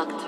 Doctor.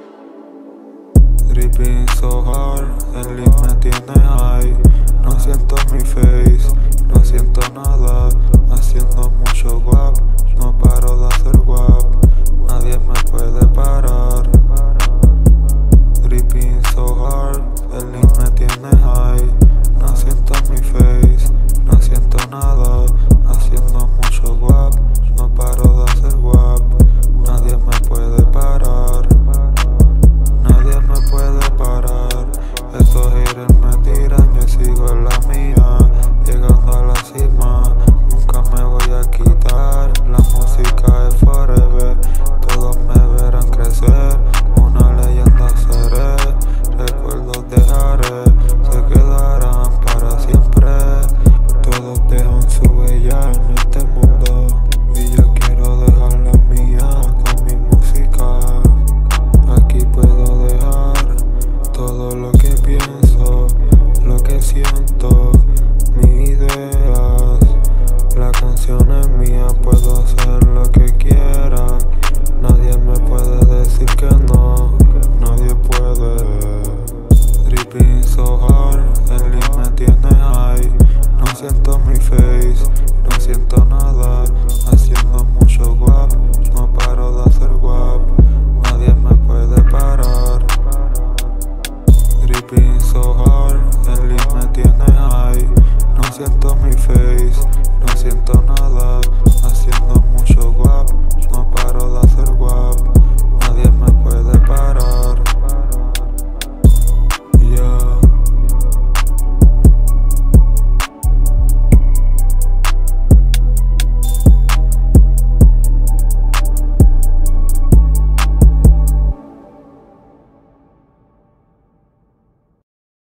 Dripping so hard, el lead me tiene high. No siento mi face, no siento nada. Haciendo mucho guap, no paro de hacer guap. Nadie me puede parar. Dripping so hard, el lead me tiene high. No siento mi face, no siento nada. Haciendo mucho guap, no paro de hacer guap. Nadie me puede parar. Nadie me puede parar. Estos haters me tiran, yo sigo en la mía. Llegando a la cima, nunca me voy a quitar. La música es forever, todos me verán crecer. Una leyenda seré, recuerdos dejaré, se quedarán para siempre. Todos dejan su huella en este mundo y yo quiero dejar la mía con mi música. Aquí puedo dejar todo lo que pienso, lo que siento, mis ideas. La canción es mía, puedo hacer lo que quiera. Nadie me puede decir que no, nadie puede. Dripping so hard, el lead me tiene high. No siento mi face, no siento nada. Haciendo mucho guap, no paro de hacer guap. Nadie me puede parar. Dripping so hard, el lead me tiene high. No siento mi face, no siento nada.